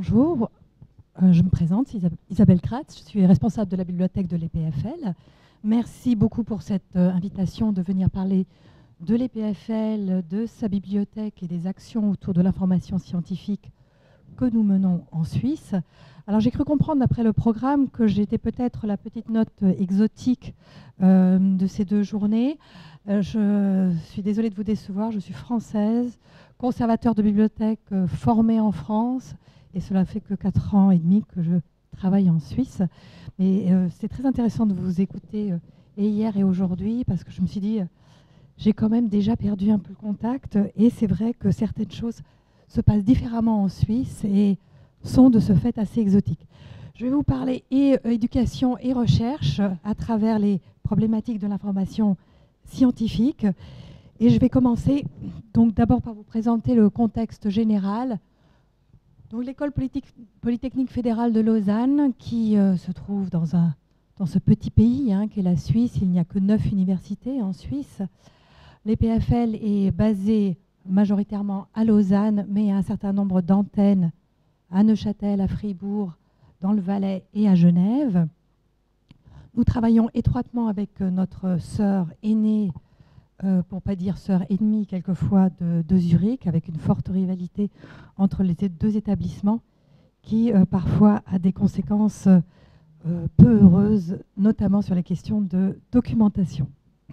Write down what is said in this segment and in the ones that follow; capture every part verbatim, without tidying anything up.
Bonjour, euh, je me présente, c'est Isabelle Kratz, je suis responsable de la bibliothèque de l'E P F L. Merci beaucoup pour cette euh, invitation de venir parler de l'E P F L, de sa bibliothèque et des actions autour de l'information scientifique que nous menons en Suisse. Alors j'ai cru comprendre d'après le programme que j'étais peut-être la petite note exotique euh, de ces deux journées. Euh, je suis désolée de vous décevoir, je suis française, conservateur de bibliothèque euh, formée en France, et cela fait que quatre ans et demi que je travaille en Suisse. Mais euh, c'est très intéressant de vous écouter euh, et hier et aujourd'hui, parce que je me suis dit, euh, j'ai quand même déjà perdu un peu le contact, et c'est vrai que certaines choses se passent différemment en Suisse et sont de ce fait assez exotiques. Je vais vous parler et euh, éducation et recherche à travers les problématiques de l'information scientifique. Et je vais commencer donc d'abord par vous présenter le contexte général. Donc l'école polytechnique fédérale de Lausanne, qui euh, se trouve dans, un, dans ce petit pays hein, qu'est la Suisse. Il n'y a que neuf universités en Suisse. L'E P F L est basée majoritairement à Lausanne, mais il y a un certain nombre d'antennes à Neuchâtel, à Fribourg, dans le Valais et à Genève. Nous travaillons étroitement avec euh, notre sœur aînée, euh, pour ne pas dire sœur ennemie quelquefois, de, de Zurich, avec une forte rivalité entre les deux établissements qui euh, parfois a des conséquences euh, peu heureuses, notamment sur les questions de documentation.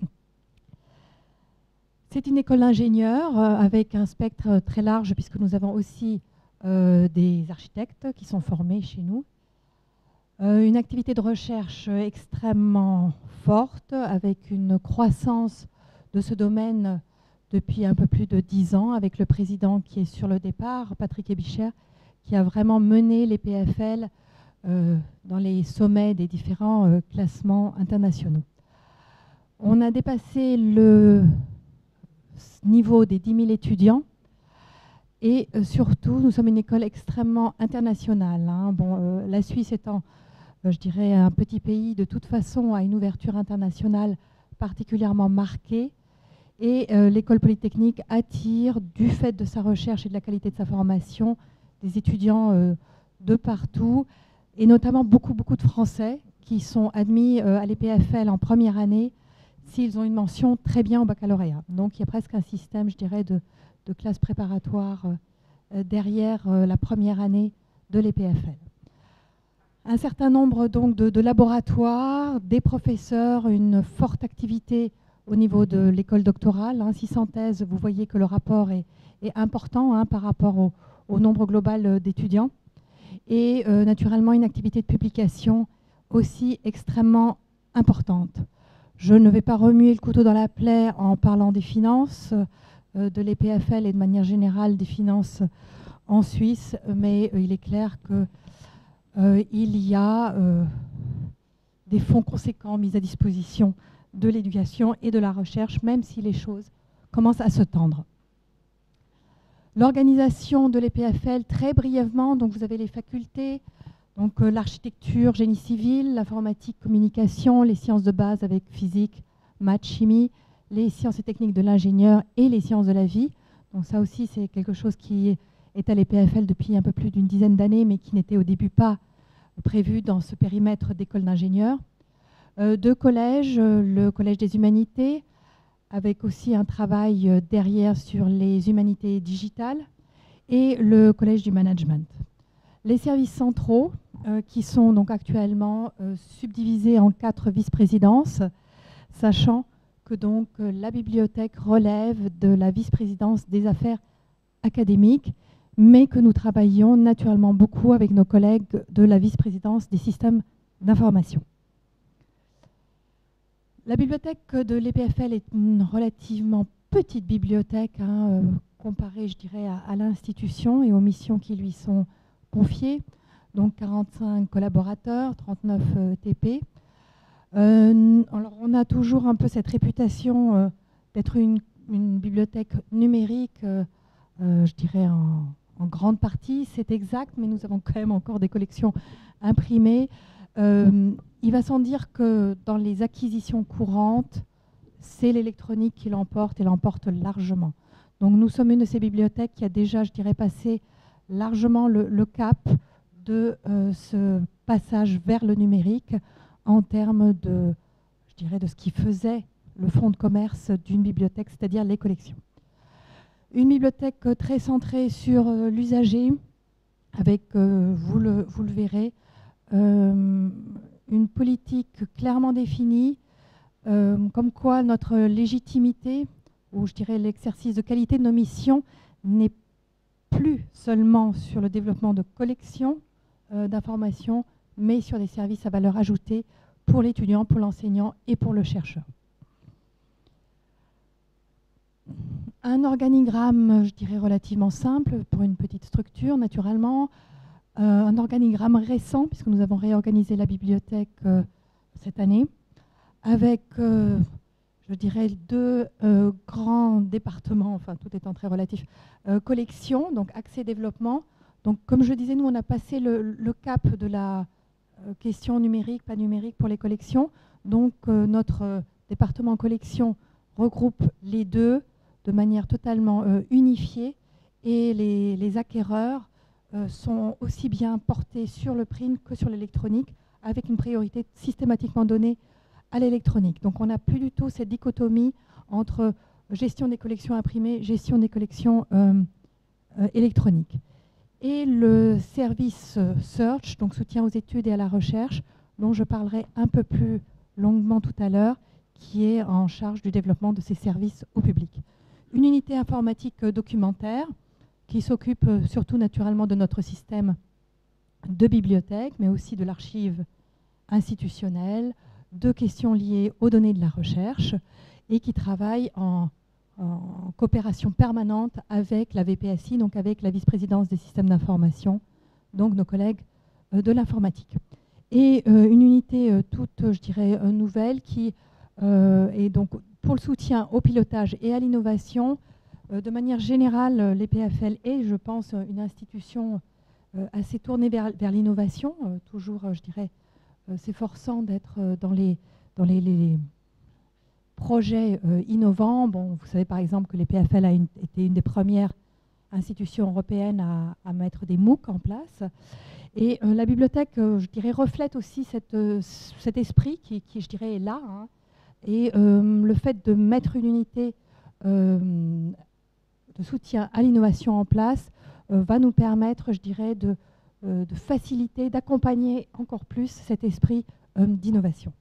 C'est une école d'ingénieurs euh, avec un spectre très large puisque nous avons aussi euh, des architectes qui sont formés chez nous. Euh, une activité de recherche extrêmement forte avec une croissance de ce domaine depuis un peu plus de dix ans avec le président qui est sur le départ, Patrick Ebicher, qui a vraiment mené l'E P F L euh, dans les sommets des différents euh, classements internationaux. On a dépassé le niveau des dix mille étudiants et euh, surtout nous sommes une école extrêmement internationale. Hein. Bon, euh, la Suisse étant, euh, je dirais, un petit pays de toute façon à une ouverture internationale particulièrement marquée, et euh, l'école polytechnique attire du fait de sa recherche et de la qualité de sa formation des étudiants euh, de partout et notamment beaucoup beaucoup de Français qui sont admis euh, à l'E P F L en première année s'ils ont une mention très bien au baccalauréat. Donc il y a presque un système, je dirais, de, de classe préparatoire euh, derrière euh, la première année de l'E P F L. Un certain nombre donc de, de laboratoires, des professeurs, une forte activité au niveau de l'école doctorale. Hein, six cents thèses, vous voyez que le rapport est, est important hein, par rapport au, au nombre global d'étudiants. Et euh, naturellement une activité de publication aussi extrêmement importante. Je ne vais pas remuer le couteau dans la plaie en parlant des finances euh, de l'E P F L et de manière générale des finances en Suisse, mais euh, il est clair qu'il euh, y a euh, des fonds conséquents mis à disposition de l'éducation et de la recherche, même si les choses commencent à se tendre. L'organisation de l'E P F L, très brièvement, donc vous avez les facultés, donc euh, l'architecture, génie civil, l'informatique, communication, les sciences de base avec physique, maths, chimie, les sciences et techniques de l'ingénieur et les sciences de la vie. Donc ça aussi, c'est quelque chose qui est à l'E P F L depuis un peu plus d'une dizaine d'années, mais qui n'était au début pas prévu dans ce périmètre d'école d'ingénieurs. Euh, deux collèges, euh, le Collège des Humanités, avec aussi un travail euh, derrière sur les humanités digitales, et le Collège du Management. Les services centraux, euh, qui sont donc actuellement euh, subdivisés en quatre vice-présidences, sachant que donc euh, la bibliothèque relève de la vice-présidence des affaires académiques, mais que nous travaillons naturellement beaucoup avec nos collègues de la vice-présidence des systèmes d'information. La bibliothèque de l'E P F L est une relativement petite bibliothèque, hein, euh, comparée, je dirais, à, à l'institution et aux missions qui lui sont confiées. Donc quarante-cinq collaborateurs, trente-neuf euh, T P. Euh, alors on a toujours un peu cette réputation euh, d'être une, une bibliothèque numérique, euh, euh, je dirais en, en grande partie. C'est exact, mais nous avons quand même encore des collections imprimées. Euh, il va sans dire que dans les acquisitions courantes, c'est l'électronique qui l'emporte et l'emporte largement. Donc nous sommes une de ces bibliothèques qui a déjà, je dirais, passé largement le, le cap de euh, ce passage vers le numérique en termes de, je dirais, de ce qui faisait le fonds de commerce d'une bibliothèque, c'est-à-dire les collections. Une bibliothèque très centrée sur euh, l'usager, avec, euh, vous, le, vous le verrez, euh, une politique clairement définie, euh, comme quoi notre légitimité, ou je dirais l'exercice de qualité de nos missions, n'est plus seulement sur le développement de collections euh, d'informations, mais sur des services à valeur ajoutée pour l'étudiant, pour l'enseignant et pour le chercheur. Un organigramme, je dirais, relativement simple pour une petite structure, naturellement. Euh, un organigramme récent, puisque nous avons réorganisé la bibliothèque euh, cette année, avec, euh, je dirais, deux euh, grands départements, enfin tout étant très relatif, euh, collection, donc accès développement. Donc comme je disais, nous on a passé le, le cap de la euh, question numérique, pas numérique pour les collections. Donc euh, notre euh, département collection regroupe les deux de manière totalement euh, unifiée, et les, les acquéreurs euh, sont aussi bien portés sur le print que sur l'électronique, avec une priorité systématiquement donnée à l'électronique. Donc on n'a plus du tout cette dichotomie entre gestion des collections imprimées, gestion des collections euh, euh, électroniques. Et le service euh, Search, donc soutien aux études et à la recherche, dont je parlerai un peu plus longuement tout à l'heure, qui est en charge du développement de ces services au public. Une unité informatique documentaire qui s'occupe surtout naturellement de notre système de bibliothèque, mais aussi de l'archive institutionnelle, de questions liées aux données de la recherche, et qui travaille en, en coopération permanente avec la V P S I, donc avec la vice-présidence des systèmes d'information, donc nos collègues euh, de l'informatique. Et euh, une unité euh, toute, je dirais, euh, nouvelle qui euh, est donc pour le soutien au pilotage et à l'innovation. Euh, de manière générale, euh, l'E P F L est, je pense, une institution euh, assez tournée vers, vers l'innovation, euh, toujours, euh, je dirais, euh, s'efforçant d'être euh, dans, les, dans les, les projets euh, innovants. Bon, vous savez par exemple que l'E P F L a une, été une des premières institutions européennes à, à mettre des MOOC en place. Et euh, la bibliothèque, euh, je dirais, reflète aussi cette, euh, cet esprit qui, qui, je dirais, est là, hein. Et euh, le fait de mettre une unité euh, de soutien à l'innovation en place euh, va nous permettre, je dirais, de, euh, de faciliter, d'accompagner encore plus cet esprit euh, d'innovation.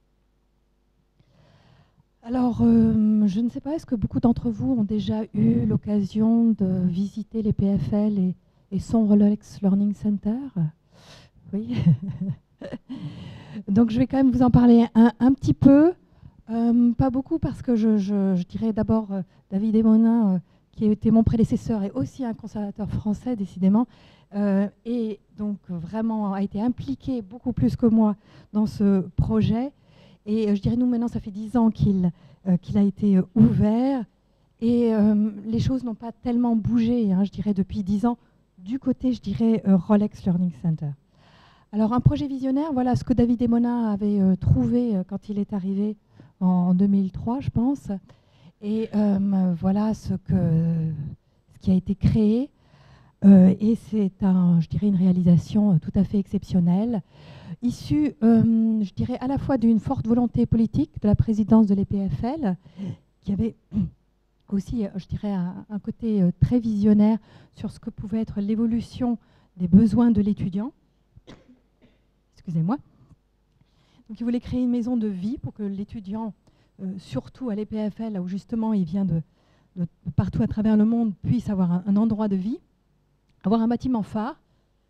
Alors, euh, je ne sais pas, est-ce que beaucoup d'entre vous ont déjà eu l'occasion de visiter les P F L et, et son Rolex Learning Center? Oui. Donc, je vais quand même vous en parler un, un petit peu. Euh, pas beaucoup, parce que je, je, je dirais d'abord euh, David Desmonin, euh, qui a été mon prédécesseur et aussi un conservateur français, décidément, euh, et donc vraiment a été impliqué beaucoup plus que moi dans ce projet. Et euh, je dirais, nous, maintenant, ça fait dix ans qu'il euh, qu'il a été euh, ouvert, et euh, les choses n'ont pas tellement bougé, hein, je dirais, depuis dix ans, du côté, je dirais, euh, Rolex Learning Center. Alors, un projet visionnaire, voilà ce que David Desmonin avait euh, trouvé euh, quand il est arrivé en deux mille trois, je pense. Et euh, voilà ce, que, ce qui a été créé. Euh, et c'est, un, je dirais, une réalisation tout à fait exceptionnelle, issue, euh, je dirais, à la fois d'une forte volonté politique de la présidence de l'E P F L, qui avait aussi, je dirais, un, un côté très visionnaire sur ce que pouvait être l'évolution des besoins de l'étudiant. Excusez-moi. Donc, il voulait créer une maison de vie pour que l'étudiant, euh, surtout à l'E P F L, là où justement il vient de, de, de partout à travers le monde, puisse avoir un, un endroit de vie, avoir un bâtiment phare.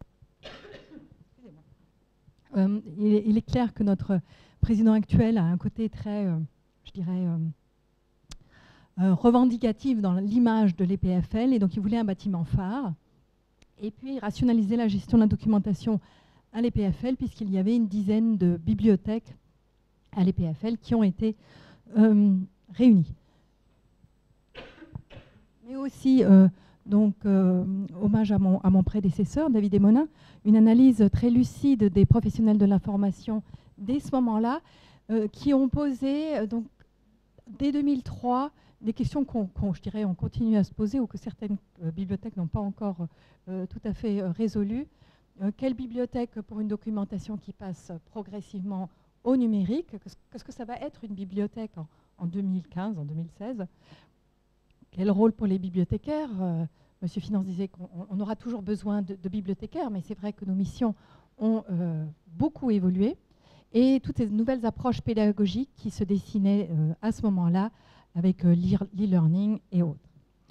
Euh, il, est, il est clair que notre président actuel a un côté très, euh, je dirais, euh, euh, revendicatif dans l'image de l'E P F L, et donc il voulait un bâtiment phare. Et puis rationaliser la gestion de la documentation à l'E P F L, puisqu'il y avait une dizaine de bibliothèques à l'E P F L qui ont été euh, réunies. Mais aussi, euh, donc, euh, hommage à mon, à mon prédécesseur, David Desmonin, une analyse très lucide des professionnels de l'information dès ce moment-là, euh, qui ont posé, euh, donc, dès deux mille trois, des questions qu'on, qu'on, je dirais, on continue à se poser ou que certaines euh, bibliothèques n'ont pas encore euh, tout à fait euh, résolu. Euh, quelle bibliothèque pour une documentation qui passe progressivement au numérique? Qu'est-ce que ça va être une bibliothèque en, en deux mille quinze, en deux mille seize? Quel rôle pour les bibliothécaires? euh, Monsieur Finance disait qu'on aura toujours besoin de, de bibliothécaires, mais c'est vrai que nos missions ont euh, beaucoup évolué. Et toutes ces nouvelles approches pédagogiques qui se dessinaient euh, à ce moment-là avec euh, l'e-learning et autres.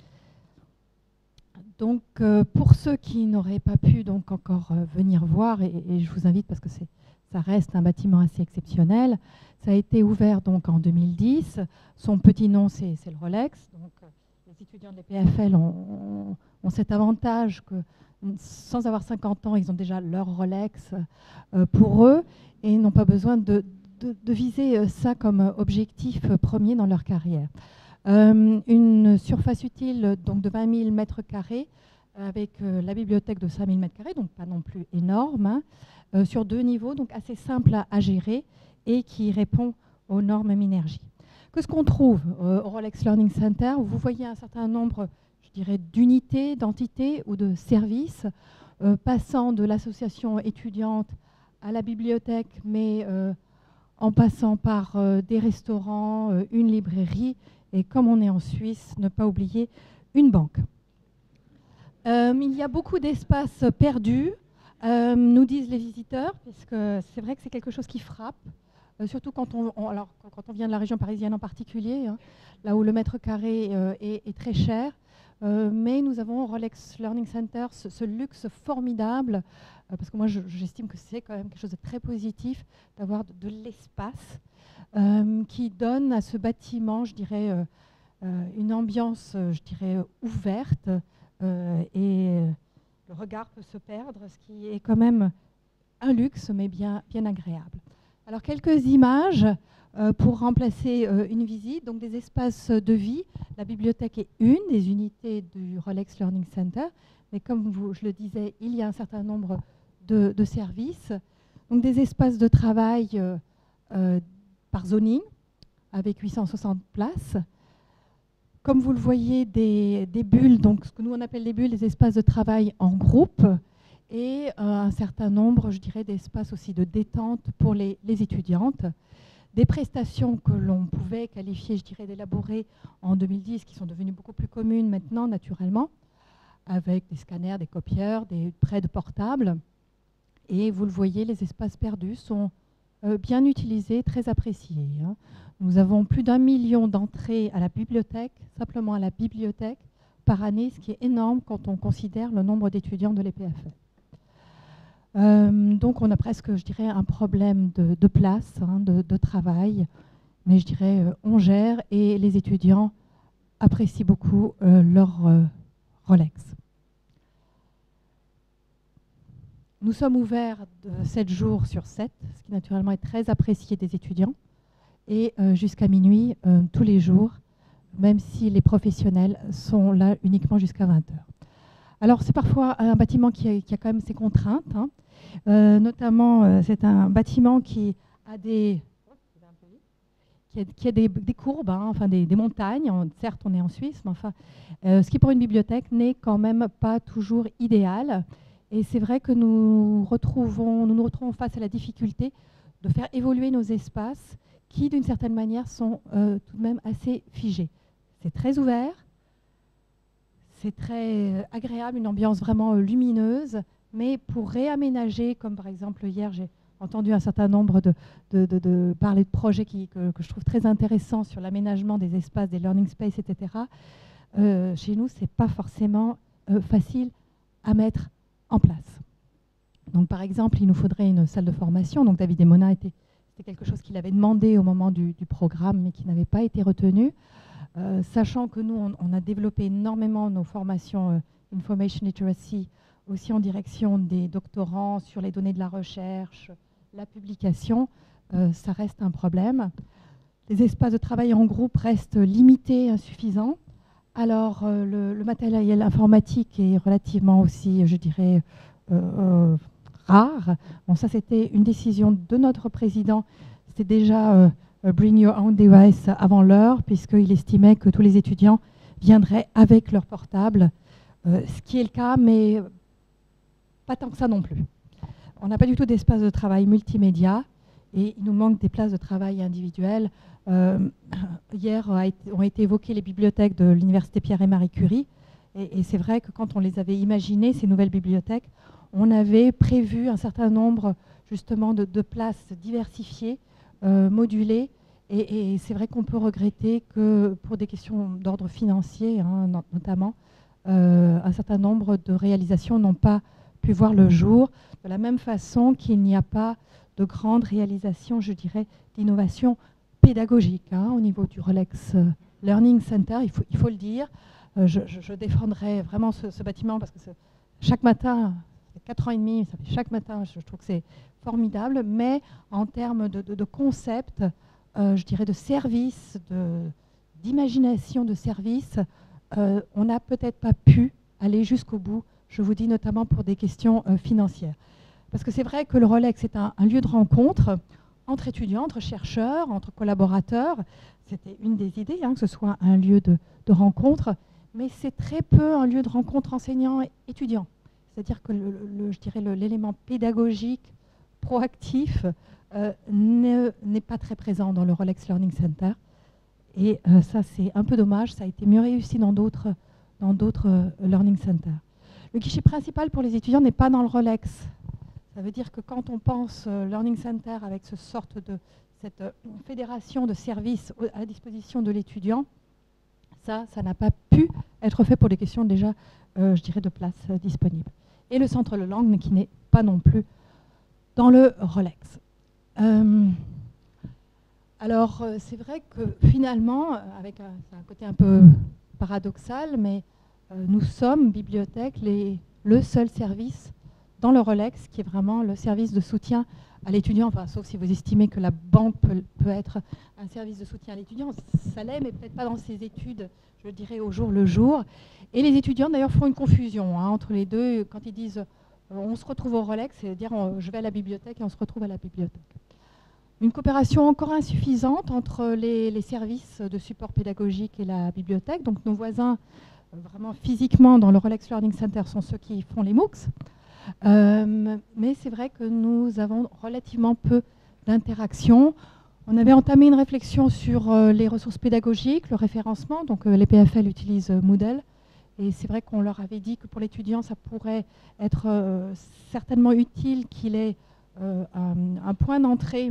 Donc, euh, pour ceux qui n'auraient pas pu donc encore euh, venir voir, et, et je vous invite parce que ça reste un bâtiment assez exceptionnel, ça a été ouvert donc en deux mille dix. Son petit nom, c'est le Rolex. Donc, euh, les étudiants de l'E P F L ont, ont, ont cet avantage que, sans avoir cinquante ans, ils ont déjà leur Rolex euh, pour eux et n'ont pas besoin de, de, de viser ça comme objectif premier dans leur carrière. Euh, une surface utile donc, de vingt mille mètres carrés avec euh, la bibliothèque de cinq mille mètres carrés, donc pas non plus énorme, hein, euh, sur deux niveaux, donc assez simple à, à gérer et qui répond aux normes Minergie. Qu'est-ce qu'on trouve euh, au Rolex Learning Center? Vous voyez un certain nombre, je dirais, d'unités, d'entités ou de services, euh, passant de l'association étudiante à la bibliothèque, mais euh, en passant par euh, des restaurants, euh, une librairie, et comme on est en Suisse, ne pas oublier une banque. Euh, il y a beaucoup d'espaces perdus, euh, nous disent les visiteurs, puisque c'est vrai que c'est quelque chose qui frappe, euh, surtout quand on, on, alors, quand on vient de la région parisienne en particulier, hein, là où le mètre carré euh, est, est très cher. Euh, mais nous avons au Rolex Learning Center ce, ce luxe formidable, euh, parce que moi j'estime que c'est quand même quelque chose de très positif d'avoir de, de l'espace euh, qui donne à ce bâtiment, je dirais, euh, euh, une ambiance, euh, je dirais, ouverte euh, et le regard peut se perdre, ce qui est quand même un luxe, mais bien, bien agréable. Alors quelques images euh, pour remplacer euh, une visite, donc des espaces de vie. La bibliothèque est une des unités du Rolex Learning Center, mais comme vous, je le disais, il y a un certain nombre de, de services. Donc des espaces de travail euh, euh, par zoning, avec huit cent soixante places. Comme vous le voyez, des, des bulles, donc ce que nous on appelle les bulles, des espaces de travail en groupe, et euh, un certain nombre, je dirais, d'espaces aussi de détente pour les, les étudiantes. Des prestations que l'on pouvait qualifier, je dirais, d'élaborées en deux mille dix, qui sont devenues beaucoup plus communes maintenant, naturellement, avec des scanners, des copieurs, des prêts de portables. Et vous le voyez, les espaces perdus sont euh, bien utilisés, très appréciés. Hein. Nous avons plus d'un million d'entrées à la bibliothèque, simplement à la bibliothèque, par année, ce qui est énorme quand on considère le nombre d'étudiants de l'E P F L. Euh, donc on a presque, je dirais, un problème de, de place, hein, de, de travail, mais je dirais euh, on gère et les étudiants apprécient beaucoup euh, leur euh, Rolex. Nous sommes ouverts de sept jours sur sept, ce qui naturellement est très apprécié des étudiants, et euh, jusqu'à minuit euh, tous les jours, même si les professionnels sont là uniquement jusqu'à vingt heures. Alors c'est parfois un bâtiment qui a, qui a quand même ses contraintes, hein. euh, notamment euh, c'est un bâtiment qui a des, qui a, qui a des, des courbes, hein, enfin des, des montagnes. On, certes on est en Suisse, mais enfin euh, ce qui pour une bibliothèque n'est quand même pas toujours idéal. Et c'est vrai que nous, retrouvons, nous nous retrouvons face à la difficulté de faire évoluer nos espaces qui d'une certaine manière sont euh, tout de même assez figés. C'est très ouvert. C'est très agréable, une ambiance vraiment lumineuse, mais pour réaménager, comme par exemple hier, j'ai entendu un certain nombre de, de, de, de parler de projets qui, que, que je trouve très intéressants sur l'aménagement des espaces, des learning space, et cetera. Euh, chez nous, ce n'est pas forcément euh, facile à mettre en place. Donc par exemple, il nous faudrait une salle de formation. Donc David Emona, était, c'était quelque chose qu'il avait demandé au moment du, du programme, mais qui n'avait pas été retenu. Euh, sachant que nous, on, on a développé énormément nos formations euh, Information Literacy, aussi en direction des doctorants sur les données de la recherche, la publication, euh, ça reste un problème. Les espaces de travail en groupe restent limités, insuffisants. Alors, euh, le, le matériel informatique est relativement aussi, je dirais, euh, euh, rare. Bon, ça, c'était une décision de notre président. C'était déjà... Euh, euh, Bring Your Own Device avant l'heure, puisqu'il estimait que tous les étudiants viendraient avec leur portable, euh, ce qui est le cas, mais pas tant que ça non plus. On n'a pas du tout d'espace de travail multimédia et il nous manque des places de travail individuelles. Euh, hier a été, ont été évoquées les bibliothèques de l'Université Pierre et Marie Curie. Et, et c'est vrai que quand on les avait imaginées, ces nouvelles bibliothèques, on avait prévu un certain nombre justement de, de places diversifiées, euh, modulées. Et, et c'est vrai qu'on peut regretter que pour des questions d'ordre financier, hein, notamment, euh, un certain nombre de réalisations n'ont pas pu voir le jour, de la même façon qu'il n'y a pas de grandes réalisations, je dirais, d'innovation pédagogique hein, au niveau du Rolex Learning Center, il faut, il faut le dire. Euh, je, je, je défendrai vraiment ce, ce bâtiment parce que chaque matin, ça fait quatre ans et demi, ça fait chaque matin, je, je trouve que c'est formidable, mais en termes de, de, de concept, euh, je dirais de service, d'imagination de, de service, euh, on n'a peut-être pas pu aller jusqu'au bout, je vous dis notamment pour des questions euh, financières. Parce que c'est vrai que le Rolex est un, un lieu de rencontre entre étudiants, entre chercheurs, entre collaborateurs. C'était une des idées, hein, que ce soit un lieu de, de rencontre, mais c'est très peu un lieu de rencontre enseignants-étudiants. C'est-à-dire que le, le, je dirais l'élément pédagogique, proactif, euh, n'est pas très présent dans le Rolex Learning Center. Et euh, ça, c'est un peu dommage. Ça a été mieux réussi dans d'autres dans d'autres euh, Learning Centers. Le guichet principal pour les étudiants n'est pas dans le Rolex. Ça veut dire que quand on pense euh, Learning Center avec ce sorte de, cette euh, fédération de services à la disposition de l'étudiant, ça, ça n'a pas pu être fait pour des questions déjà, euh, je dirais, de place euh, disponible. Et le centre Le Langue, qui n'est pas non plus dans le Rolex. Euh, alors, euh, c'est vrai que finalement, avec un, un côté un peu paradoxal, mais euh, nous sommes, bibliothèque, les, le seul service dans le Rolex, qui est vraiment le service de soutien à l'étudiant, enfin, sauf si vous estimez que la banque peut, peut être un service de soutien à l'étudiant, ça l'est, mais peut-être pas dans ses études, je dirais, au jour le jour. Et les étudiants, d'ailleurs, font une confusion hein, entre les deux, quand ils disent euh, on se retrouve au Rolex, c'est-à-dire je vais à la bibliothèque et on se retrouve à la bibliothèque. Une coopération encore insuffisante entre les, les services de support pédagogique et la bibliothèque. Donc nos voisins, euh, vraiment physiquement, dans le Rolex Learning Center, sont ceux qui font les MOOCs. Euh, mais c'est vrai que nous avons relativement peu d'interactions. On avait entamé une réflexion sur euh, les ressources pédagogiques, le référencement. Donc euh, les P F L utilisent euh, Moodle. Et c'est vrai qu'on leur avait dit que pour l'étudiant, ça pourrait être euh, certainement utile qu'il ait euh, un, un point d'entrée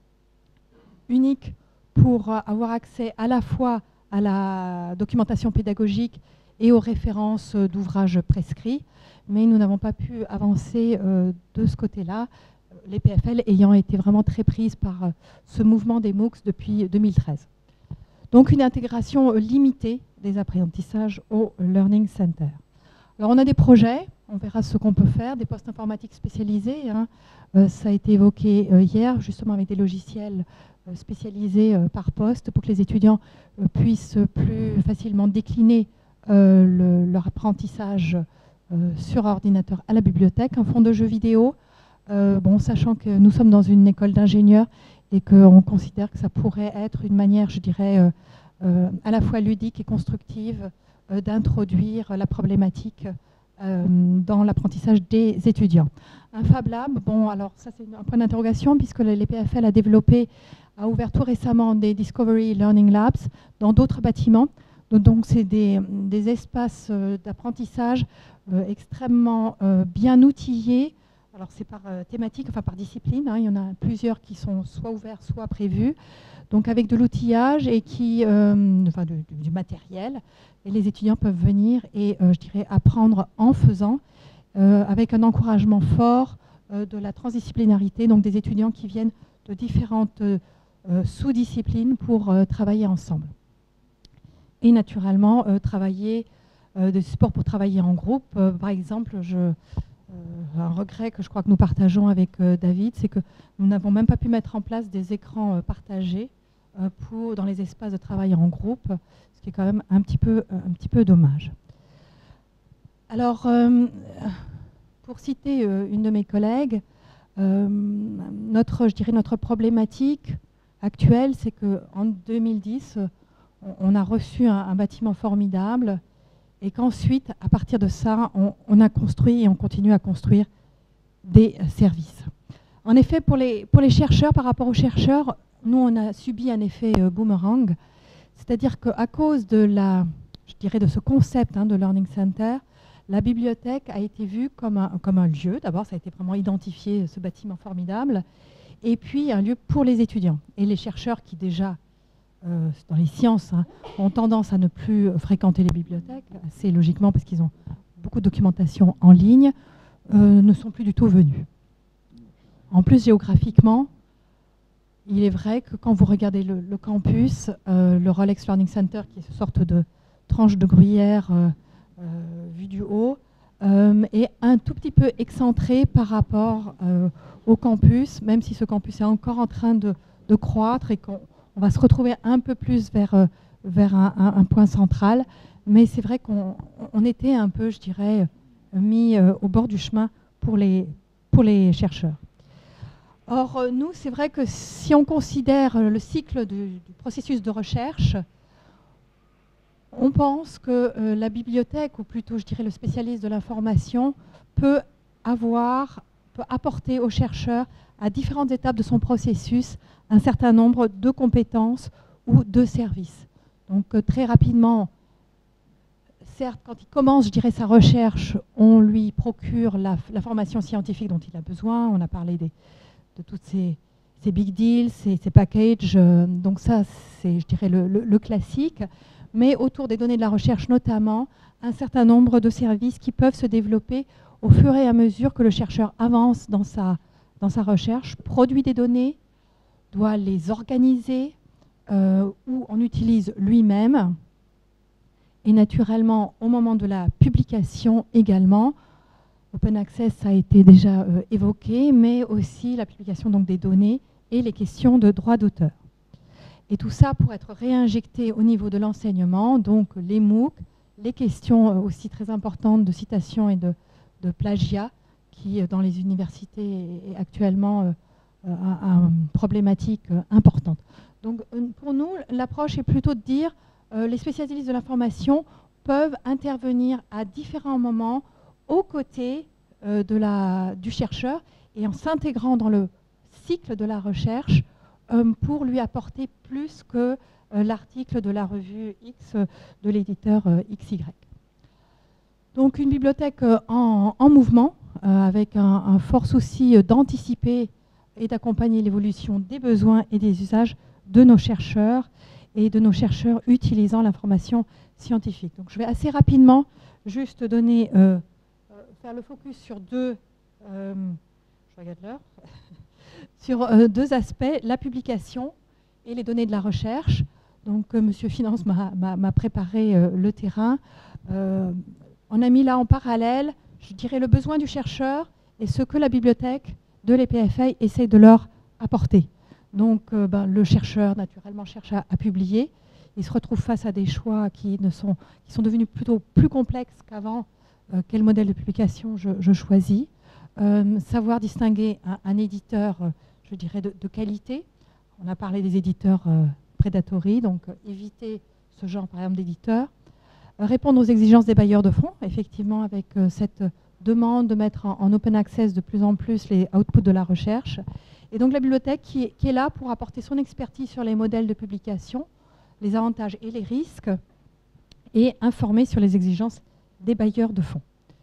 unique pour euh, avoir accès à la fois à la documentation pédagogique et aux références euh, d'ouvrages prescrits. Mais nous n'avons pas pu avancer euh, de ce côté-là, les P F L ayant été vraiment très prises par euh, ce mouvement des MOOCs depuis deux mille treize. Donc une intégration euh, limitée des apprentissages au Learning Center. Alors on a des projets, on verra ce qu'on peut faire, des postes informatiques spécialisés. Hein. Euh, ça a été évoqué euh, hier, justement avec des logiciels euh, spécialisés euh, par poste pour que les étudiants euh, puissent plus facilement décliner euh, le, leur apprentissage Euh, sur ordinateur à la bibliothèque, un fonds de jeux vidéo, euh, bon, sachant que nous sommes dans une école d'ingénieurs et qu'on considère que ça pourrait être une manière, je dirais, euh, euh, à la fois ludique et constructive euh, d'introduire la problématique euh, dans l'apprentissage des étudiants. Un Fab Lab, bon, alors ça c'est un point d'interrogation puisque les P F L a développé, a ouvert tout récemment des Discovery Learning Labs dans d'autres bâtiments. Donc c'est des, des espaces euh, d'apprentissage euh, extrêmement euh, bien outillés. Alors c'est par euh, thématique, enfin par discipline. Hein, il y en a plusieurs qui sont soit ouverts, soit prévus. Donc avec de l'outillage et qui, euh, enfin du, du matériel. Et les étudiants peuvent venir et, euh, je dirais, apprendre en faisant, euh, avec un encouragement fort euh, de la transdisciplinarité. Donc des étudiants qui viennent de différentes euh, sous-disciplines pour euh, travailler ensemble. Et naturellement, euh, travailler, euh, des supports pour travailler en groupe. Euh, par exemple, je, euh, un regret que je crois que nous partageons avec euh, David, c'est que nous n'avons même pas pu mettre en place des écrans euh, partagés euh, pour, dans les espaces de travail en groupe, ce qui est quand même un petit peu, un petit peu dommage. Alors, euh, pour citer euh, une de mes collègues, euh, notre, je dirais notre problématique actuelle, c'est qu'en deux mille dix, on, on a reçu un, un bâtiment formidable et qu'ensuite, à partir de ça, on, on a construit et on continue à construire des euh, services. En effet, pour les, pour les chercheurs, par rapport aux chercheurs, nous, on a subi un effet euh, boomerang, c'est-à-dire qu'à cause de, la, je dirais de ce concept hein, de Learning Center, la bibliothèque a été vue comme un, comme un lieu. D'abord, ça a été vraiment identifié, ce bâtiment formidable, et puis un lieu pour les étudiants. Et les chercheurs qui déjà, euh, dans les sciences, hein, ont tendance à ne plus fréquenter les bibliothèques, assez logiquement parce qu'ils ont beaucoup de documentation en ligne, euh, ne sont plus du tout venus. En plus, géographiquement, il est vrai que quand vous regardez le, le campus, euh, le Rolex Learning Center, qui est une sorte de tranche de gruyère euh, euh, vue du haut, euh, est un tout petit peu excentré par rapport euh, au campus, même si ce campus est encore en train de, de croître et qu'on on va se retrouver un peu plus vers, euh, vers un, un, un point central. Mais c'est vrai qu'on on était un peu, je dirais, mis euh, au bord du chemin pour les, pour les chercheurs. Or, euh, nous, c'est vrai que si on considère le cycle du, du processus de recherche, on pense que euh, la bibliothèque, ou plutôt, je dirais, le spécialiste de l'information, peut avoir, peut apporter aux chercheurs, à différentes étapes de son processus, un certain nombre de compétences ou de services. Donc, euh, très rapidement, certes, quand il commence, je dirais, sa recherche, on lui procure la, la formation scientifique dont il a besoin. On a parlé des, de toutes ces, ces big deals, ces, ces packages. Euh, donc ça, c'est, je dirais, le, le, le classique. Mais autour des données de la recherche, notamment, un certain nombre de services qui peuvent se développer au fur et à mesure que le chercheur avance dans sa, dans sa recherche, produit des données, doit les organiser, euh, ou en utilise lui-même. Et naturellement, au moment de la publication également, Open Access, ça a été déjà euh, évoqué, mais aussi la publication donc, des données et les questions de droit d'auteur. Et tout ça pour être réinjecté au niveau de l'enseignement, donc les MOOC, les questions euh, aussi très importantes de citation et de, de plagiat, qui euh, dans les universités est actuellement euh, euh, un, un problématique euh, importante. Donc euh, pour nous, l'approche est plutôt de dire euh, les spécialistes de l'information peuvent intervenir à différents moments aux côtés euh, de la, du chercheur et en s'intégrant dans le cycle de la recherche euh, pour lui apporter plus que euh, l'article de la revue X euh, de l'éditeur euh, X Y. Donc une bibliothèque euh, en, en mouvement euh, avec un, un fort souci d'anticiper et d'accompagner l'évolution des besoins et des usages de nos chercheurs et de nos chercheurs utilisant l'information scientifique. Donc je vais assez rapidement juste donner, euh, euh, faire le focus sur deux, euh, je regarde l'heure, sur euh, deux aspects, la publication et les données de la recherche. Donc euh, Monsieur Finance m'a préparé euh, le terrain. Euh, on a mis là en parallèle, je dirais, le besoin du chercheur et ce que la bibliothèque de l'E P F A essaye de leur apporter. Donc euh, ben, le chercheur, naturellement, cherche à, à publier. Il se retrouve face à des choix qui, ne sont, qui sont devenus plutôt plus complexes qu'avant. Euh, quel modèle de publication je, je choisis. Euh, savoir distinguer un, un éditeur, euh, je dirais, de, de qualité. On a parlé des éditeurs euh, predatory, donc euh, éviter ce genre, par exemple, d'éditeurs. Euh, répondre aux exigences des bailleurs de fonds, effectivement, avec euh, cette demande de mettre en, en open access de plus en plus les outputs de la recherche. Et donc la bibliothèque qui est, qui est là pour apporter son expertise sur les modèles de publication, les avantages et les risques, et informer sur les exigences des bailleurs de fonds.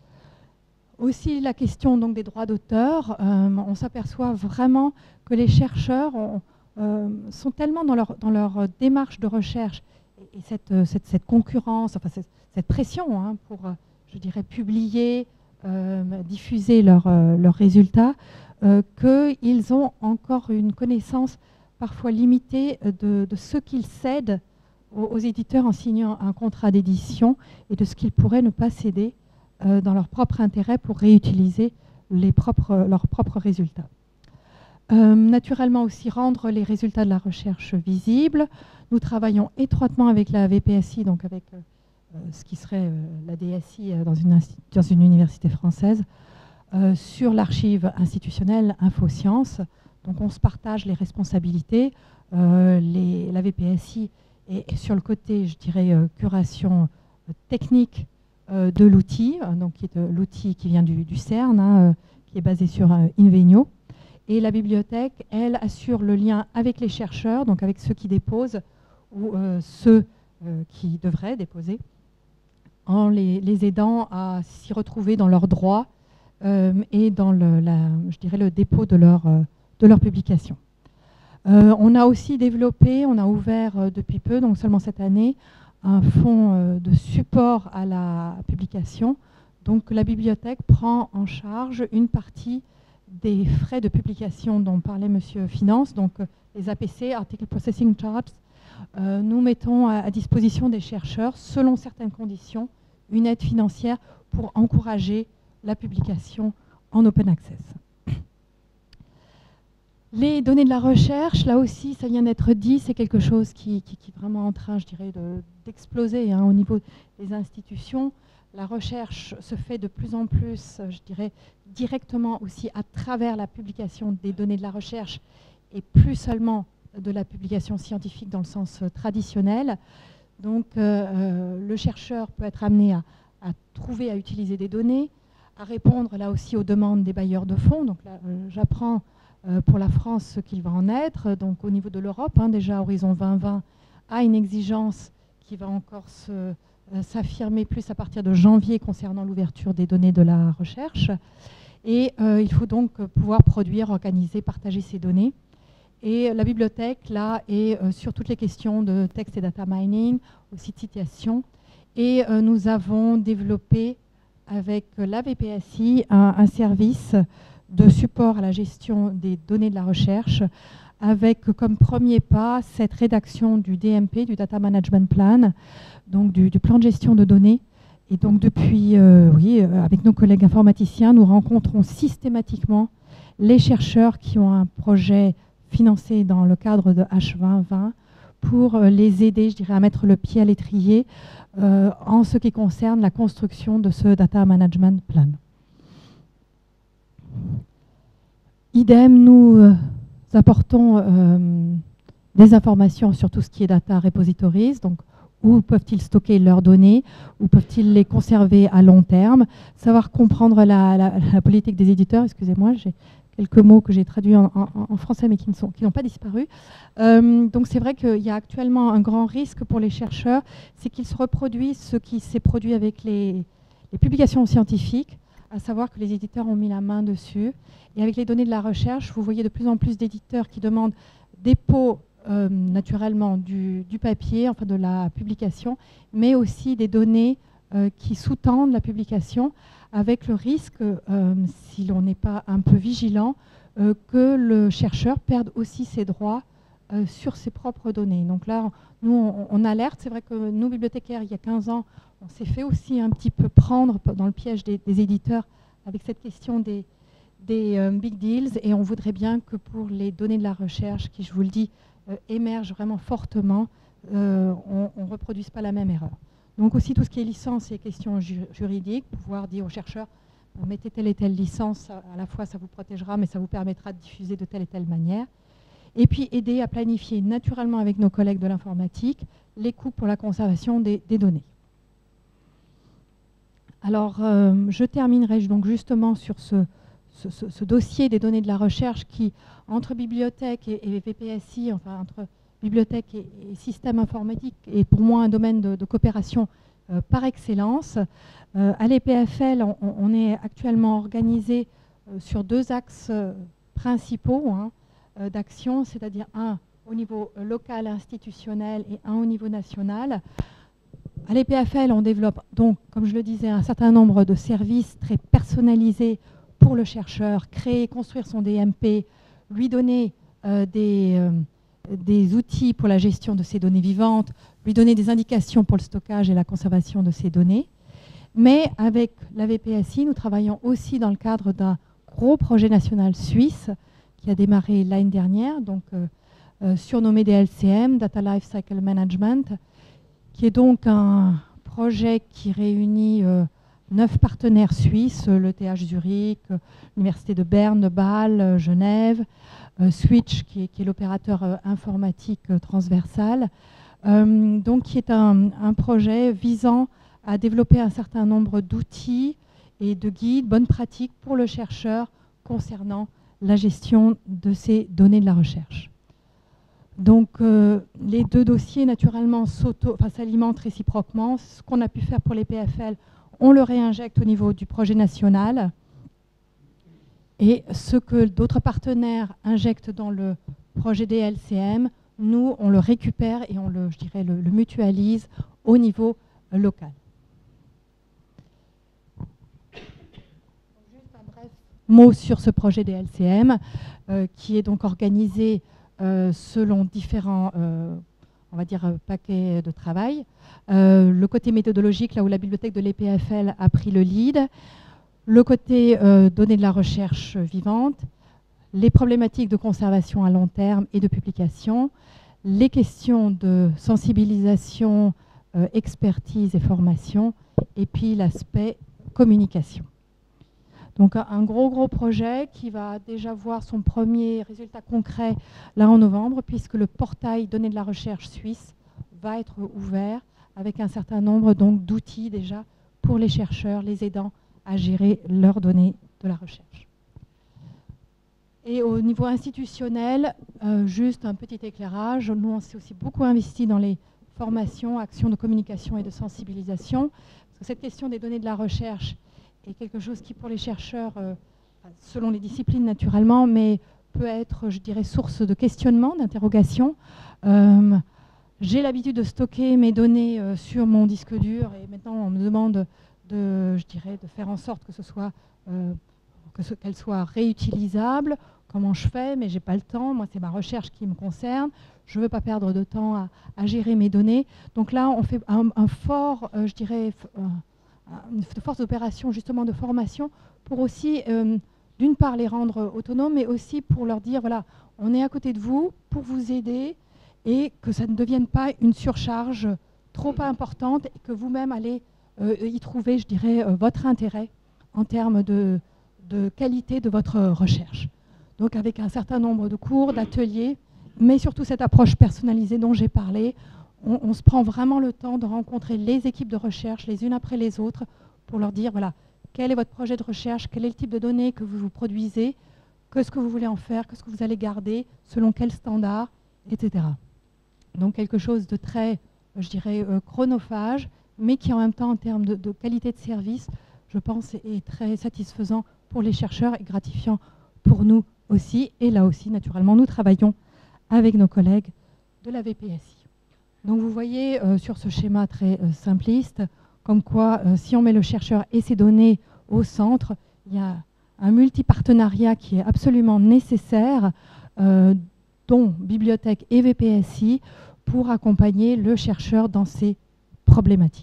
Aussi la question donc, des droits d'auteur, euh, on s'aperçoit vraiment que les chercheurs ont, euh, sont tellement dans leur, dans leur démarche de recherche et, et cette, cette, cette concurrence, enfin cette, cette pression hein, pour, je dirais, publier, euh, diffuser leurs euh, leurs résultats, euh, qu'ils ont encore une connaissance parfois limitée de, de ce qu'ils cèdent aux, aux éditeurs en signant un contrat d'édition et de ce qu'ils pourraient ne pas céder euh, dans leur propre intérêt pour réutiliser les propres, leurs propres résultats. Euh, naturellement aussi rendre les résultats de la recherche visibles. Nous travaillons étroitement avec la V P S I, donc avec euh, ce qui serait euh, la D S I euh, dans, une dans une université française, euh, sur l'archive institutionnelle InfoSciences, Donc on se partage les responsabilités. Euh, les, la V P S I est sur le côté, je dirais, euh, curation euh, technique euh, de l'outil, euh, donc qui est euh, l'outil qui vient du, du CERN, hein, euh, qui est basé sur euh, Invenio. Et la bibliothèque, elle, assure le lien avec les chercheurs, donc avec ceux qui déposent ou euh, ceux euh, qui devraient déposer, en les, les aidant à s'y retrouver dans leurs droits euh, et dans le, la, je dirais, le dépôt de leur, euh, de leur publication. Euh, on a aussi développé, on a ouvert euh, depuis peu, donc seulement cette année, un fonds euh, de support à la publication. Donc la bibliothèque prend en charge une partie des frais de publication dont parlait Monsieur Finance, donc euh, les A P C, Article Processing Charges. Euh, nous mettons à, à disposition des chercheurs, selon certaines conditions, une aide financière pour encourager la publication en open access. Les données de la recherche, là aussi, ça vient d'être dit, c'est quelque chose qui, qui, qui est vraiment en train, je dirais, d'exploser hein, au niveau des institutions. La recherche se fait de plus en plus, je dirais, directement aussi à travers la publication des données de la recherche et plus seulement de la publication scientifique dans le sens traditionnel. Donc, euh, le chercheur peut être amené à, à trouver, à utiliser des données, à répondre là aussi aux demandes des bailleurs de fonds. Donc là, euh, j'apprends euh, pour la France ce qu'il va en être. Donc, au niveau de l'Europe, hein, déjà, Horizon vingt vingt a une exigence qui va encore se... euh, s'affirmer plus à partir de janvier concernant l'ouverture des données de la recherche. Et euh, il faut donc pouvoir produire, organiser, partager ces données. Et la bibliothèque, là, est euh, sur toutes les questions de texte et data mining, aussi de citation. Et euh, nous avons développé avec la V P S I un, un service de support à la gestion des données de la recherche, avec comme premier pas cette rédaction du D M P, du Data Management Plan, donc du, du plan de gestion de données. Et donc depuis, euh, oui, euh, avec nos collègues informaticiens, nous rencontrons systématiquement les chercheurs qui ont un projet financé dans le cadre de H vingt vingt pour euh, les aider, je dirais, à mettre le pied à l'étrier euh, en ce qui concerne la construction de ce Data Management Plan. Idem, nous euh, apportons euh, des informations sur tout ce qui est data repositories, donc où peuvent-ils stocker leurs données, où peuvent-ils les conserver à long terme, savoir comprendre la, la, la politique des éditeurs. Excusez-moi, j'ai quelques mots que j'ai traduits en, en, en français mais qui ne sont, qui n'ont pas disparu. Euh, donc c'est vrai qu'il y a actuellement un grand risque pour les chercheurs, c'est qu'ils se reproduisent ce qui s'est produit avec les, les publications scientifiques, à savoir que les éditeurs ont mis la main dessus. Et avec les données de la recherche, vous voyez de plus en plus d'éditeurs qui demandent dépôt euh, naturellement du, du papier, enfin de la publication, mais aussi des données euh, qui sous-tendent la publication, avec le risque, euh, si l'on n'est pas un peu vigilant, euh, que le chercheur perde aussi ses droits euh, sur ses propres données. Donc là, nous, on, on alerte. C'est vrai que nous, bibliothécaires, il y a quinze ans, on s'est fait aussi un petit peu prendre dans le piège des, des éditeurs avec cette question des, des euh, big deals, et on voudrait bien que pour les données de la recherche, qui, je vous le dis, euh, émergent vraiment fortement, euh, on ne reproduise pas la même erreur. Donc aussi tout ce qui est licence et questions ju juridiques, pouvoir dire aux chercheurs, mettez telle et telle licence, à la fois ça vous protégera, mais ça vous permettra de diffuser de telle et telle manière. Et puis aider à planifier naturellement avec nos collègues de l'informatique les coûts pour la conservation des, des données. Alors, euh, je terminerai donc justement sur ce, ce, ce, ce dossier des données de la recherche qui, entre bibliothèque et, et V P S I, enfin entre bibliothèque et, et système informatique, est pour moi un domaine de, de coopération euh, par excellence. Euh, à l'E P F L, on, on est actuellement organisé euh, sur deux axes euh, principaux hein, euh, d'action, c'est-à-dire un au niveau local institutionnel et un au niveau national. À l'E P F L, on développe donc, comme je le disais, un certain nombre de services très personnalisés pour le chercheur, créer, construire son D M P, lui donner euh, des, euh, des outils pour la gestion de ces données vivantes, lui donner des indications pour le stockage et la conservation de ces données. Mais avec la V P S I, nous travaillons aussi dans le cadre d'un gros projet national suisse qui a démarré l'année dernière, donc euh, euh, surnommé D L C M, Data Lifecycle Management, qui est donc un projet qui réunit euh, neuf partenaires suisses, le T H Zurich, l'Université de Berne, de Bâle, Genève, euh, Switch, qui est, qui est l'opérateur euh, informatique euh, transversal, euh, donc qui est un, un projet visant à développer un certain nombre d'outils et de guides, bonnes pratiques pour le chercheur concernant la gestion de ces données de la recherche. Donc euh, les deux dossiers naturellement enfin, s'alimentent réciproquement. Ce qu'on a pu faire pour les P F L, on le réinjecte au niveau du projet national. Et ce que d'autres partenaires injectent dans le projet D L C M, nous, on le récupère et on le, je dirais, le, le mutualise au niveau euh, local. Juste un bref mot sur ce projet D L C M, euh, qui est donc organisé euh, selon différents, euh, on va dire, paquets de travail. Euh, le côté méthodologique, là où la bibliothèque de l'E P F L a pris le lead. Le côté euh, données de la recherche vivante, les problématiques de conservation à long terme et de publication, les questions de sensibilisation, euh, expertise et formation, et puis l'aspect communication. Donc un gros gros projet qui va déjà voir son premier résultat concret là en novembre, puisque le portail données de la recherche suisse va être ouvert avec un certain nombre donc d'outils déjà pour les chercheurs, les aidants, à gérer leurs données de la recherche. Et au niveau institutionnel, euh, juste un petit éclairage. Nous, on s'est aussi beaucoup investi dans les formations, actions de communication et de sensibilisation. Parce que cette question des données de la recherche est quelque chose qui, pour les chercheurs, euh, selon les disciplines naturellement, mais peut être, je dirais, source de questionnement, d'interrogation. Euh, J'ai l'habitude de stocker mes données euh, sur mon disque dur et maintenant on me demande de, je dirais, de faire en sorte que ce soit, euh, que ce, qu'elle soit réutilisable. Comment je fais? Mais j'ai pas le temps. Moi, c'est ma recherche qui me concerne. Je veux pas perdre de temps à, à gérer mes données. Donc là, on fait un, un fort, euh, je dirais, euh, une force d'opération justement de formation pour aussi, euh, d'une part, les rendre autonomes, mais aussi pour leur dire, voilà, on est à côté de vous pour vous aider et que ça ne devienne pas une surcharge trop importante et que vous-même allez Euh, y trouver, je dirais, euh, votre intérêt en termes de, de qualité de votre recherche. Donc avec un certain nombre de cours, d'ateliers, mais surtout cette approche personnalisée dont j'ai parlé, on, on se prend vraiment le temps de rencontrer les équipes de recherche les unes après les autres pour leur dire, voilà, quel est votre projet de recherche, quel est le type de données que vous, vous produisez, qu'est-ce que vous voulez en faire, qu'est-ce que vous allez garder, selon quels standards, et cetera. Donc quelque chose de très, je dirais, euh, chronophage, mais qui en même temps, en termes de, de qualité de service, je pense, est très satisfaisant pour les chercheurs et gratifiant pour nous aussi. Et là aussi, naturellement, nous travaillons avec nos collègues de la V P S I. Donc vous voyez euh, sur ce schéma très euh, simpliste, comme quoi, euh, si on met le chercheur et ses données au centre, il y a un multipartenariat qui est absolument nécessaire, euh, dont bibliothèque et V P S I, pour accompagner le chercheur dans ses problématiques.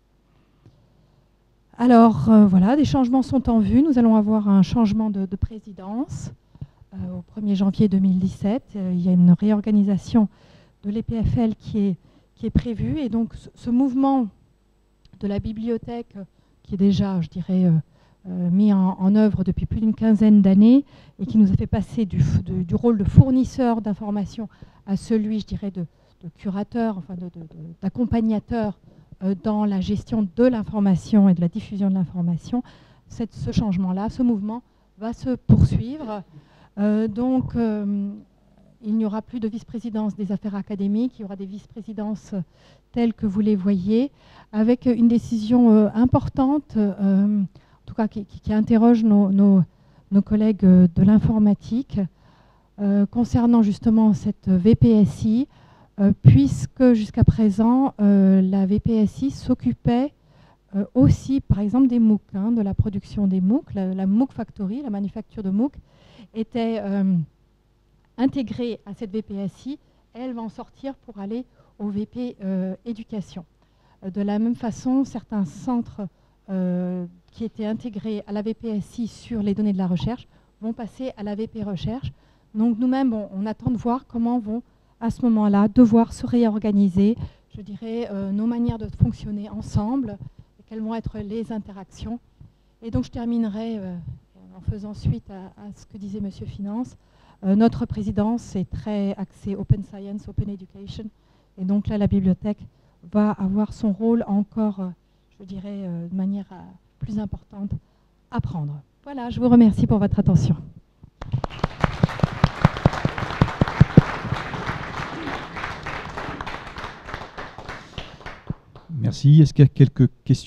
Alors euh, voilà, des changements sont en vue. Nous allons avoir un changement de, de présidence euh, au premier janvier deux mille dix-sept. Euh, il y a une réorganisation de l'E P F L qui est, qui est prévue. Et donc ce, ce mouvement de la bibliothèque, euh, qui est déjà, je dirais, euh, euh, mis en, en œuvre depuis plus d'une quinzaine d'années et qui nous a fait passer du, de, du rôle de fournisseur d'informations à celui, je dirais, de, de curateur, enfin d'accompagnateur euh, dans la gestion de l'information et de la diffusion de l'information. Ce changement-là, ce mouvement va se poursuivre. Euh, donc, euh, il n'y aura plus de vice-présidence des affaires académiques, il y aura des vice-présidences telles que vous les voyez, avec une décision euh, importante, euh, en tout cas qui, qui, qui interroge nos, nos, nos collègues de l'informatique, euh, concernant justement cette V P S I, euh, puisque jusqu'à présent, euh, la V P S I s'occupait euh, aussi, par exemple, des MOOC, hein, de la production des MOOC. La, la MOOC Factory, la manufacture de MOOC, était euh, intégrée à cette V P S I. Elle va en sortir pour aller au V P euh, éducation. Euh, de la même façon, certains centres euh, qui étaient intégrés à la V P S I sur les données de la recherche vont passer à la V P recherche. Donc nous-mêmes, on, on attend de voir comment vont, à ce moment-là, devoir se réorganiser, je dirais, euh, nos manières de fonctionner ensemble, et quelles vont être les interactions. Et donc je terminerai euh, en faisant suite à, à ce que disait Monsieur Finance, Euh, notre présidence est très axée Open Science, Open Education. Et donc là, la bibliothèque va avoir son rôle encore, euh, je dirais, euh, de manière euh, plus importante à prendre. Voilà, je vous remercie pour votre attention. Merci. Est-ce qu'il y a quelques questions ?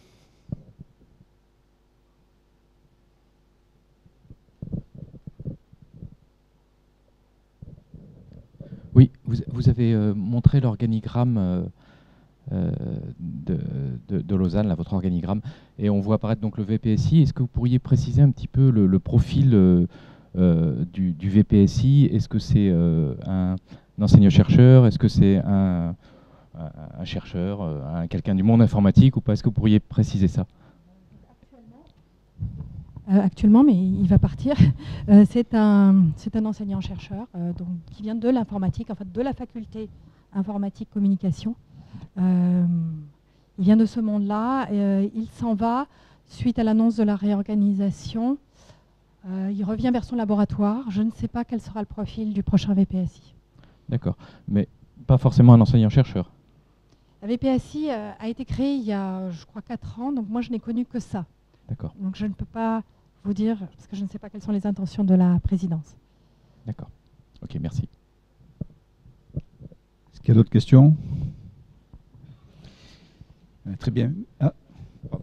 Oui, vous, vous avez euh, montré l'organigramme euh, euh, de, de, de Lausanne, là, votre organigramme, et on voit apparaître donc le V P S I. Est-ce que vous pourriez préciser un petit peu le, le profil euh, euh, du, du V P S I? Est-ce que c'est euh, un, un enseignant-chercheur? Est-ce que c'est un, un, un chercheur, un, quelqu'un du monde informatique ou pas? Est-ce que vous pourriez préciser ça? Euh, actuellement, mais il va partir. Euh, c'est un, c'est un enseignant-chercheur euh, donc, qui vient de l'informatique, en fait de la faculté informatique-communication. Euh, il vient de ce monde-là. Euh, il s'en va suite à l'annonce de la réorganisation. Euh, il revient vers son laboratoire. Je ne sais pas quel sera le profil du prochain V P S I. D'accord, mais pas forcément un enseignant-chercheur. La V P S I euh, a été créée il y a, je crois, quatre ans, donc moi je n'ai connu que ça. D'accord. Donc je ne peux pas vous dire, parce que je ne sais pas quelles sont les intentions de la présidence. D'accord. Ok, merci. Est-ce qu'il y a d'autres questions? euh, Très bien. Ah, pardon.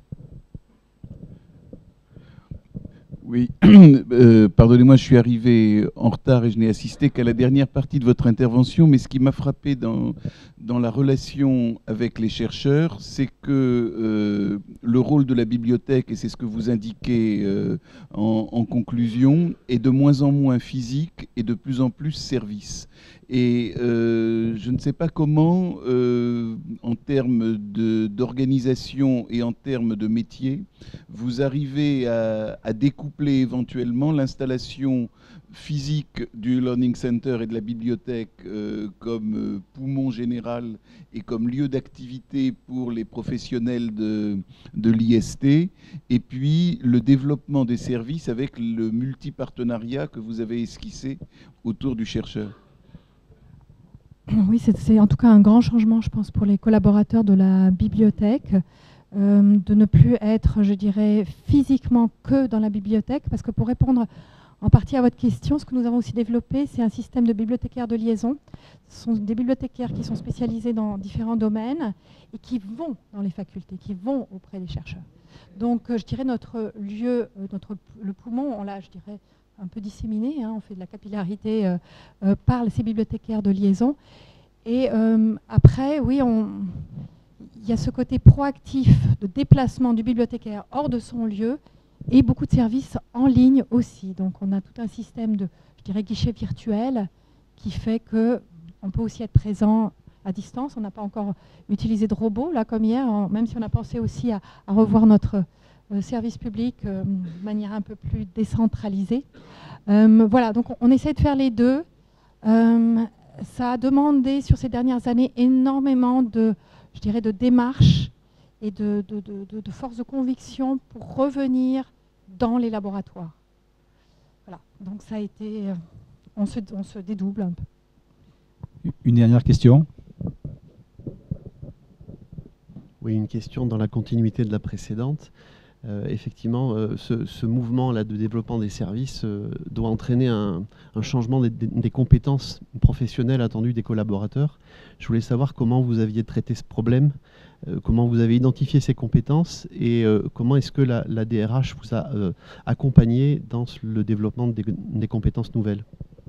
Oui, euh, pardonnez-moi, je suis arrivé en retard et je n'ai assisté qu'à la dernière partie de votre intervention, mais ce qui m'a frappé dans, dans la relation avec les chercheurs, c'est que euh, le rôle de la bibliothèque, et c'est ce que vous indiquez euh, en, en conclusion, est de moins en moins physique et de plus en plus service. Et euh, je ne sais pas comment, euh, en termes d'organisation et en termes de métier, vous arrivez à, à découpler éventuellement l'installation physique du Learning Center et de la bibliothèque euh, comme euh, poumon général et comme lieu d'activité pour les professionnels de, de l'I S T, et puis le développement des services avec le multipartenariat que vous avez esquissé autour du chercheur. Oui, c'est en tout cas un grand changement, je pense, pour les collaborateurs de la bibliothèque, euh, de ne plus être, je dirais, physiquement que dans la bibliothèque, parce que pour répondre en partie à votre question, ce que nous avons aussi développé, c'est un système de bibliothécaires de liaison. Ce sont des bibliothécaires qui sont spécialisés dans différents domaines et qui vont dans les facultés, qui vont auprès des chercheurs. Donc, euh, je dirais, notre lieu, euh, notre, le poumon, on l'a, je dirais, un peu disséminé, hein, on fait de la capillarité euh, euh, par ces bibliothécaires de liaison. Et euh, après, oui, on, il y a ce côté proactif de déplacement du bibliothécaire hors de son lieu et beaucoup de services en ligne aussi. Donc on a tout un système de, je dirais, guichet virtuel qui fait qu'on peut aussi être présent à distance. On n'a pas encore utilisé de robot, là, comme hier, hein, même si on a pensé aussi à, à revoir notre euh, service public euh, de manière un peu plus décentralisée. Euh, voilà, donc on, on essaie de faire les deux. Euh, ça a demandé sur ces dernières années énormément de, je dirais, de démarches et de, de, de, de, de force de conviction pour revenir dans les laboratoires. Voilà, donc ça a été, euh, on, se, on se dédouble un peu. Une dernière question. Oui, une question dans la continuité de la précédente. Euh, effectivement, euh, ce, ce mouvement-là de développement des services euh, doit entraîner un, un changement des, des compétences professionnelles attendues des collaborateurs. Je voulais savoir comment vous aviez traité ce problème, euh, comment vous avez identifié ces compétences et euh, comment est-ce que la, la D R H vous a euh, accompagné dans le développement des, des compétences nouvelles.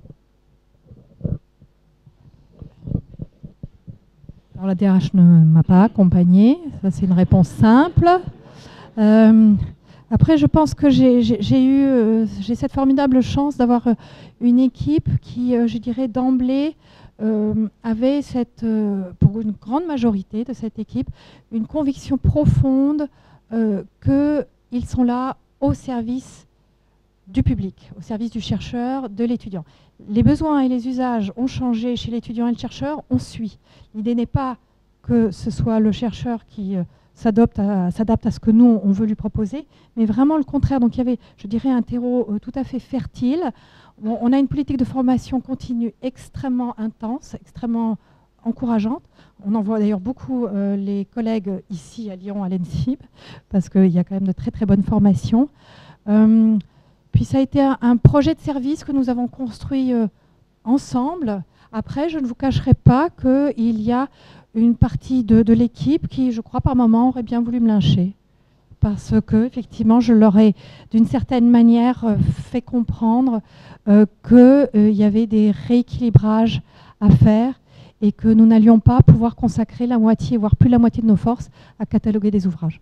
Alors la D R H ne m'a pas accompagnée, ça c'est une réponse simple. Euh, après, je pense que j'ai eu euh, j'ai cette formidable chance d'avoir euh, une équipe qui, euh, je dirais, d'emblée euh, avait cette, euh, pour une grande majorité de cette équipe, une conviction profonde euh, qu'ils sont là au service du public, au service du chercheur, de l'étudiant. Les besoins et les usages ont changé chez l'étudiant et le chercheur, on suit. L'idée n'est pas que ce soit le chercheur qui... Euh, s'adapte à, s'adapte à ce que nous, on veut lui proposer, mais vraiment le contraire. Donc il y avait, je dirais, un terreau euh, tout à fait fertile. On, on a une politique de formation continue extrêmement intense, extrêmement encourageante. On en voit d'ailleurs beaucoup euh, les collègues ici à Lyon, à l'E N S I B, parce qu'il y a quand même de très très bonnes formations. Euh, puis ça a été un, un projet de service que nous avons construit euh, ensemble. Après, je ne vous cacherai pas qu'il y a une partie de, de l'équipe qui, je crois, par moment, aurait bien voulu me lyncher. Parce que, effectivement, je leur ai, d'une certaine manière, euh, fait comprendre euh, qu'il euh, y avait des rééquilibrages à faire et que nous n'allions pas pouvoir consacrer la moitié, voire plus la moitié de nos forces à cataloguer des ouvrages.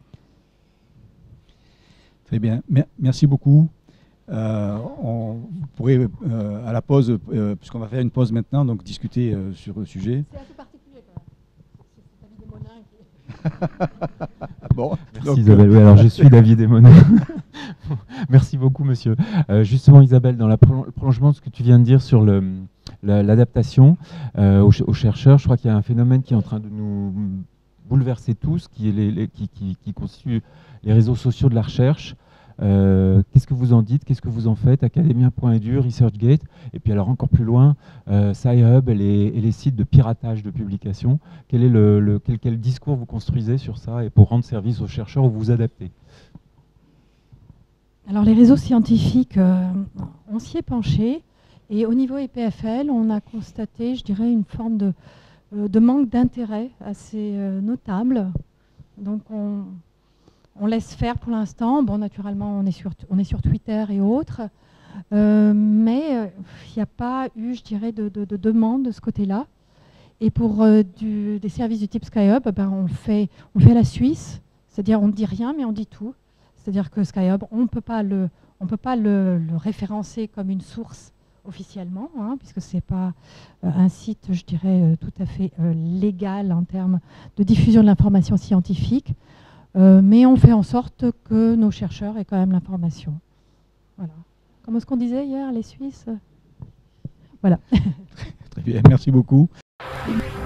Très bien. Merci beaucoup. Euh, on, vous pourrez, euh, à la pause, euh, puisqu'on va faire une pause maintenant, donc discuter euh, sur le sujet. C'est un peu particulier quand même. C'est David Desmonin qui... Bon, merci donc, Isabelle. Oui, alors je suis David Desmonin. Merci beaucoup, monsieur. Euh, justement, Isabelle, dans la pro le prolongement de ce que tu viens de dire sur l'adaptation la, euh, aux, aux chercheurs, je crois qu'il y a un phénomène qui est en train de nous bouleverser tous, qui, est les, les, qui, qui, qui constitue les réseaux sociaux de la recherche. Euh, Qu'est-ce que vous en dites? Qu'est-ce que vous en faites? Academia point edu, ResearchGate, et puis alors encore plus loin, euh, Sci-Hub et les, et les sites de piratage de publications. Quel est le, le quel, quel discours vous construisez sur ça et pour rendre service aux chercheurs ou vous vous adaptez? Alors les réseaux scientifiques, euh, on s'y est penché, et au niveau E P F L, on a constaté, je dirais, une forme de, euh, de manque d'intérêt assez euh, notable. Donc on... On laisse faire pour l'instant. Bon, naturellement, on est sur, on est sur Twitter et autres. Euh, mais il euh, n'y a pas eu, je dirais, de, de, de demande de ce côté-là. Et pour euh, du, des services du type Sci-Hub, ben, on, fait, on fait la Suisse. C'est-à-dire, on ne dit rien, mais on dit tout. C'est-à-dire que Sci-Hub, on ne peut pas, le, on peut pas le, le référencer comme une source officiellement, hein, puisque ce n'est pas euh, un site, je dirais, euh, tout à fait euh, légal en termes de diffusion de l'information scientifique. Euh, mais on fait en sorte que nos chercheurs aient quand même l'information. Voilà. Comme ce qu'on disait hier, les Suisses. Voilà. Très bien, merci beaucoup.